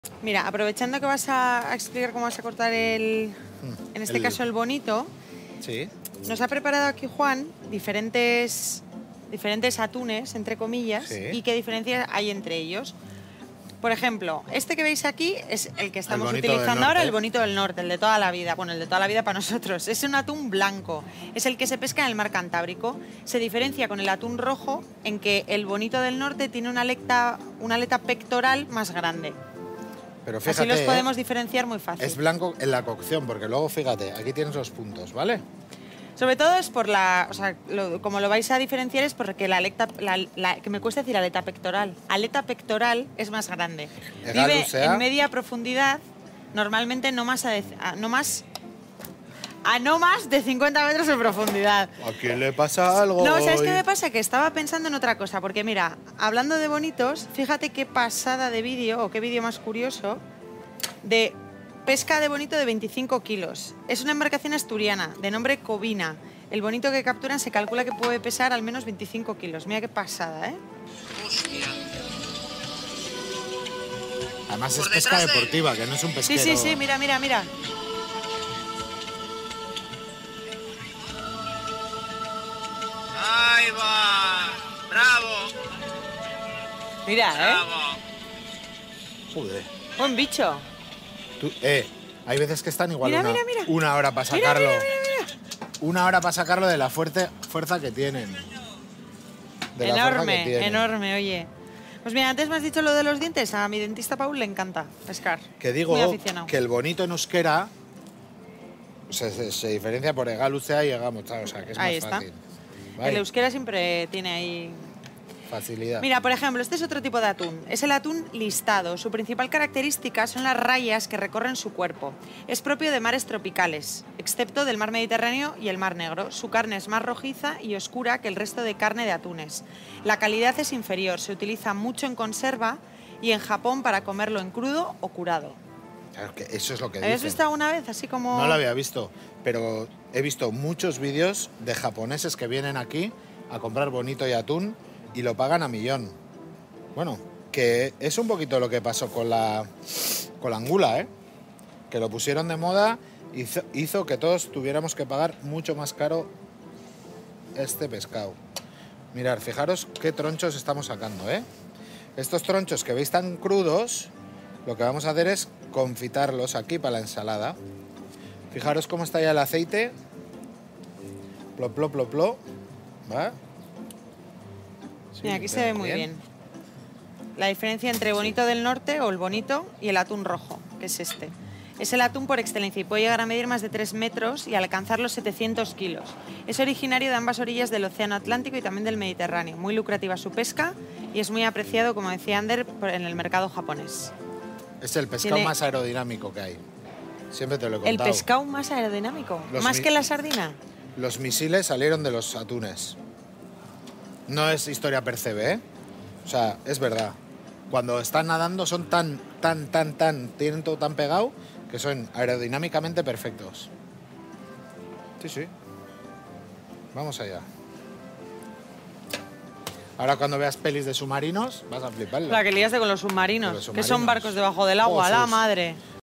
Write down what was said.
Mira, aprovechando que vas a explicar cómo vas a cortar en este caso el bonito, sí. Nos ha preparado aquí Juan diferentes atunes, entre comillas, Sí. y qué diferencias hay entre ellos. Por ejemplo, este que veis aquí es el que estamos utilizando ahora, el bonito del norte, el de toda la vida. Bueno, el de toda la vida para nosotros. Es un atún blanco. Es el que se pesca en el mar Cantábrico. Se diferencia con el atún rojo en que el bonito del norte tiene una aleta pectoral más grande. Pero fíjate, así los podemos diferenciar muy fácil. Es blanco en la cocción, porque luego, fíjate, aquí tienes los puntos, ¿vale? Sobre todo es por la... O sea, como lo vais a diferenciar es porque que me cuesta decir aleta pectoral. Aleta pectoral es más grande. Vive en media profundidad, normalmente a no más de 50 metros de profundidad. ¿A quién le pasa algo? No, ¿sabes qué me pasa? Que estaba pensando en otra cosa, porque mira, hablando de bonitos, fíjate qué pasada de vídeo, o qué vídeo más curioso, de pesca de bonito de 25 kilos. Es una embarcación asturiana, de nombre Covina. El bonito que capturan se calcula que puede pesar al menos 25 kilos. Mira qué pasada, ¿eh? Hostia. Además es pesca deportiva, que no es un pesquero. Sí, sí, sí, mira, mira, mira. ¡Ahí va! ¡Bravo! Mira, ¡Bravo! Joder. Buen bicho. Hay veces que están igual mira, mira. una hora para sacarlo. Mira, mira, mira. Una hora para sacarlo de la fuerza que tienen. Enorme, enorme, oye. Pues mira, antes me has dicho lo de los dientes. A mi dentista Paul le encanta pescar. Que digo muy aficionado. que el bonito en euskera se diferencia por egalucea y egamocha, o sea, que es ahí más está. fácil. ¿Vale? El euskera siempre tiene ahí... facilidad. Mira, por ejemplo, este es otro tipo de atún. Es el atún listado. Su principal característica son las rayas que recorren su cuerpo. Es propio de mares tropicales, excepto del mar Mediterráneo y el mar Negro. Su carne es más rojiza y oscura que el resto de carne de atunes. La calidad es inferior. Se utiliza mucho en conserva y en Japón para comerlo en crudo o curado. Claro, que eso es lo que dicen. ¿Habías visto alguna vez así como...? No lo había visto, pero he visto muchos vídeos de japoneses que vienen aquí a comprar bonito y atún y lo pagan a millón. Bueno, que es un poquito lo que pasó con la angula, ¿eh? Que lo pusieron de moda, hizo que todos tuviéramos que pagar mucho más caro este pescado. Mirad, fijaros qué tronchos estamos sacando, ¿eh? Estos tronchos que veis tan crudos, lo que vamos a hacer es confitarlos aquí para la ensalada. Fijaros cómo está ya el aceite. Plop, plop, plop, plop. ¿Va? Sí, mira, aquí se ve muy bien. La diferencia entre bonito del norte o el bonito y el atún rojo, que es este. Es el atún por excelencia y puede llegar a medir más de 3 metros y alcanzar los 700 kilos. Es originario de ambas orillas del Océano Atlántico y también del Mediterráneo. Muy lucrativa su pesca y es muy apreciado, como decía Ander, en el mercado japonés. Es el pescado más aerodinámico que hay. Siempre te lo he contado. ¿El pescado más aerodinámico? ¿Más que la sardina? Los misiles salieron de los atunes. No es historia percebe, ¿eh? O sea, es verdad. Cuando están nadando son tienen todo tan pegado que son aerodinámicamente perfectos. Sí, sí. Vamos allá. Ahora cuando veas pelis de submarinos vas a fliparlo. La que liaste con los submarinos, que son barcos debajo del agua, la madre.